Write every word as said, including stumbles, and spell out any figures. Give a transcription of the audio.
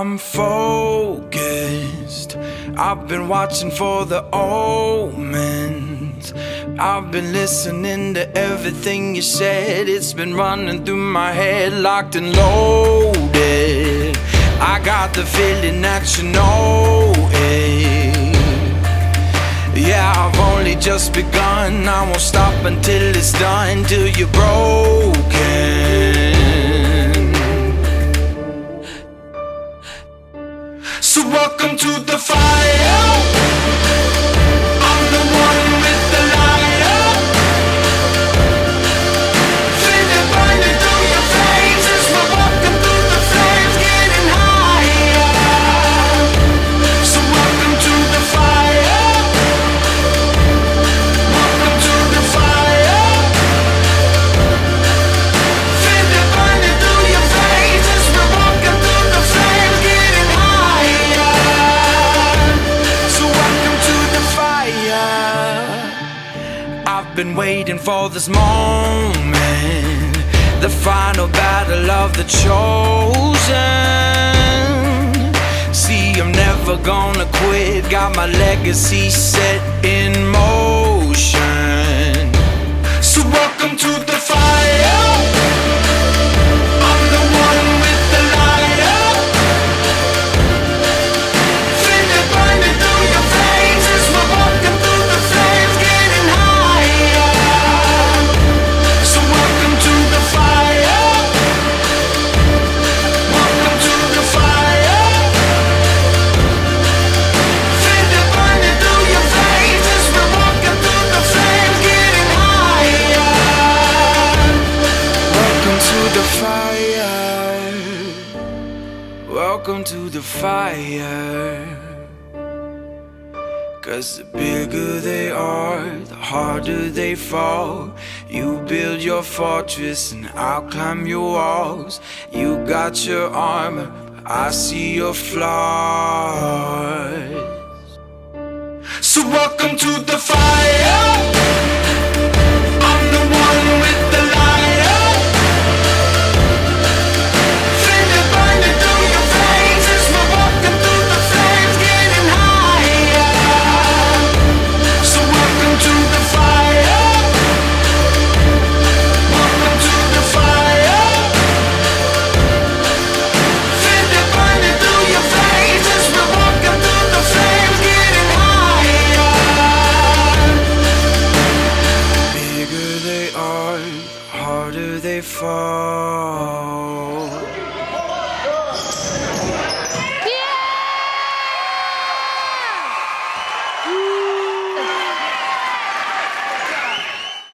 I'm focused. I've been watching for the omens. I've been listening to everything you said. It's been running through my head, locked and loaded. I got the feeling that you know it. Yeah, I've only just begun. I won't stop until it's done, till you're broken. So welcome to the fire. I'm the one with the lighter. Feel it burning through your veins as we're walking through the flames, getting higher. So welcome to the fire. Welcome to the fire. Feel it burning through your veins as we're walking through the flames, getting higher. So welcome to the fire. I've been waiting for this moment, the final battle of the chosen. See, I'm never gonna quit, got my legacy set in motion. So welcome to the fire. I'm the one with the lighter. Feel it burning through your veins as we're walking through the flames, getting higher. So welcome to the fire. Welcome to the fire. Feel it burning through your veins as we're walking through the flames, getting higher. Welcome to the fire. Welcome to the fire. 'Cause the bigger they are, the harder they fall. You build your fortress and I'll climb your walls. You got your armor, but I see your flaws. So welcome to the fire. I'm the one with the lighter. Feel it burning through your veins as we're walking through the flames, getting higher. So welcome to the fire. Welcome to the fire. Feel it burning through your veins as we're walking through the flames, getting higher. Bigger they are, the harder they fall.